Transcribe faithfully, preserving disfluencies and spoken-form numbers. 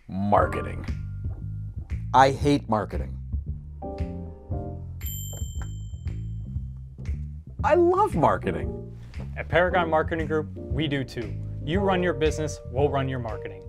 Marketing. I hate marketing. I love marketing. At Paragon Marketing Group, we do too. You run your business, we'll run your marketing.